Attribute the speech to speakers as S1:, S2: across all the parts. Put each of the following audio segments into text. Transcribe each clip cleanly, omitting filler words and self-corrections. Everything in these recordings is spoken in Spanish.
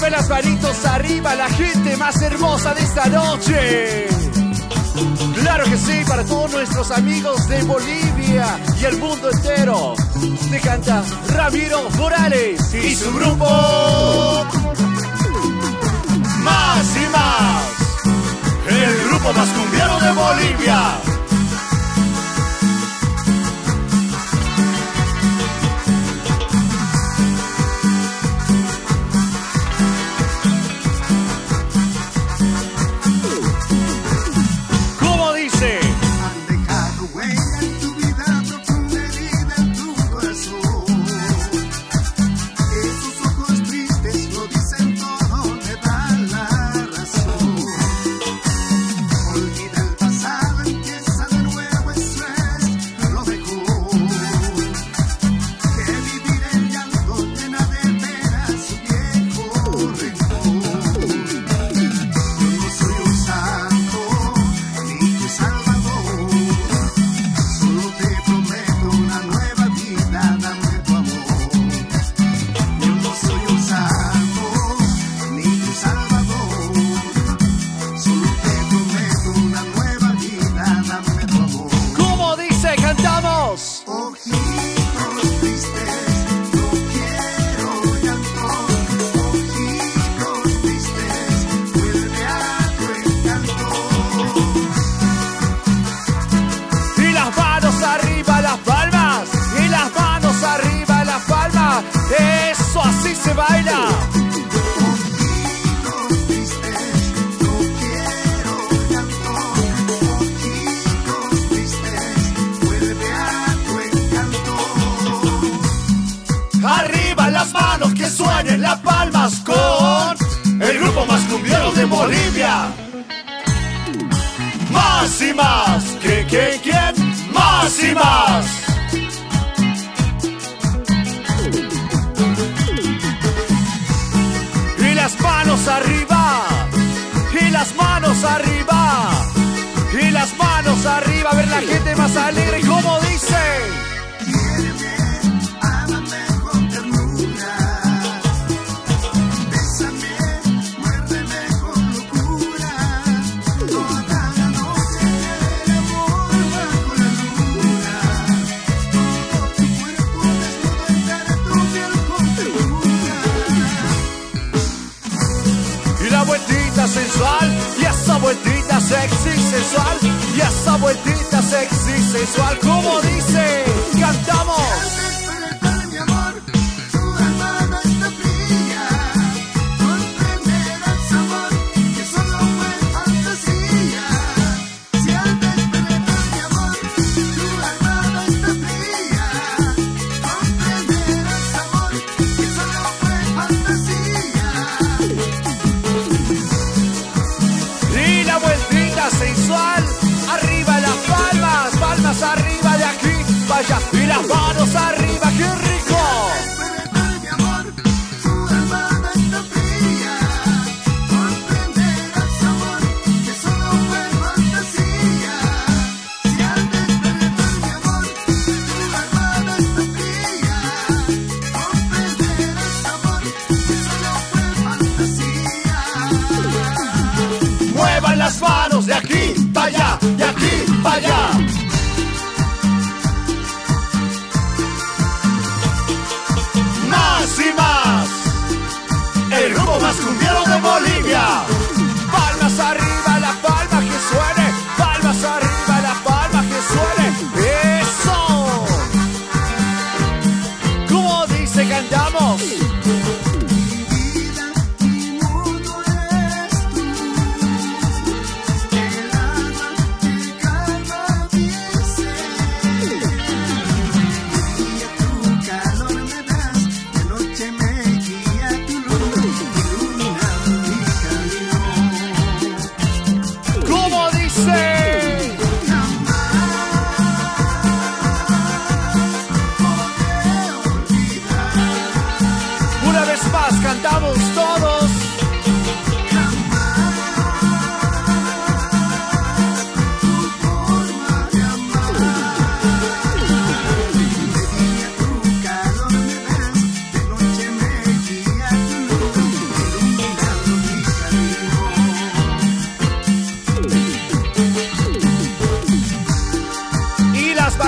S1: Mueve las manitos arriba, la gente más hermosa de esta noche. Claro que sí, para todos nuestros amigos de Bolivia y el mundo entero. Te canta Ramiro Morales y su grupo Más y Más, el grupo más cumbiero de Bolivia. Eso así se baila.
S2: Ojitos tristes, no quiero llanto. Ojitos tristes, vuelve a tu encanto.
S1: Arriba las manos, que suenen las palmas con el grupo más cumbiero de Bolivia. Más y más, ¿quién? Más y más. Y las manos arriba, y las manos arriba, y las manos arriba. A ver la gente más alegre, como dice.
S2: Quiéreme, ámame con ternura. Bésame, muérdeme con locura. Toda la noche el amor bajo la luna. Todo tu cuerpo desnudo encara tu piel con ternura.
S1: Y la vueltita sensual, y esa vueltita sexy sensual, y esa vueltita sexy sensual, como dice, cantamos.
S2: Al despertar, mi amor, tu alma está fría. Comprenderás, amor, que solo fue fantasía. Si al despertar, mi amor, tu alma está fría. Comprenderás, amor, que solo fue fantasía.
S1: Y la vueltita sensual, arriba las palmas, palmas arriba de aquí.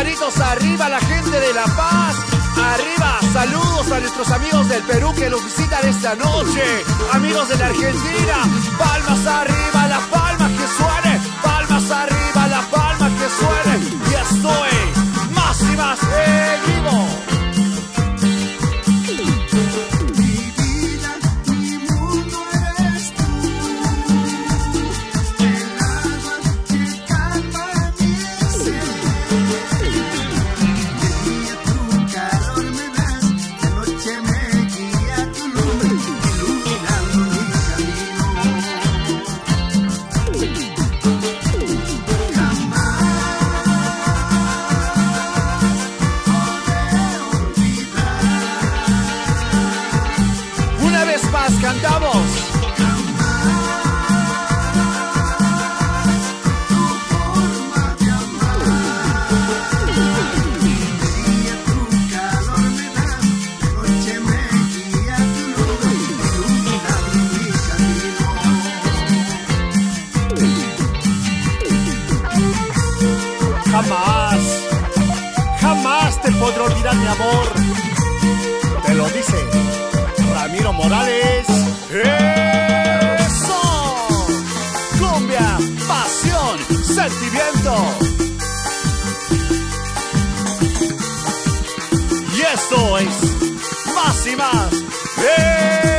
S1: Manitos arriba, la gente de La Paz. Arriba, saludos a nuestros amigos del Perú que los visitan esta noche. Amigos de la Argentina, palmas arriba, las palmas que suenen. Palmas arriba, las palmas que suenen. Y estoy más y más en vivo. Cantamos. Jamás, jamás te podré olvidar, mi amor. Te lo dice Ramiro Morales. ¡Eso! Cumbia, pasión, sentimiento. Y esto es más y más.